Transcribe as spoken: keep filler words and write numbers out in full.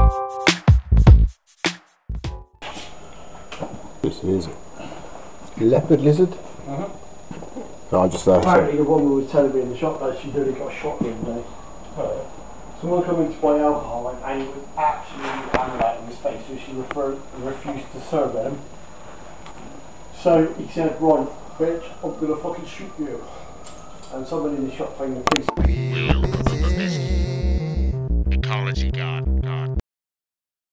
This is leopard lizard. Uh-huh. So I just uh, Apparently the woman was telling me in the shop that she nearly got shot the other day. Oh, Someone come in to buy alcohol and, and he was absolutely hammered in his face, so she referred, refused to serve him. So he said, right, bitch, I'm gonna fucking shoot you. And someone in the shop found a piece. Ecology God. God.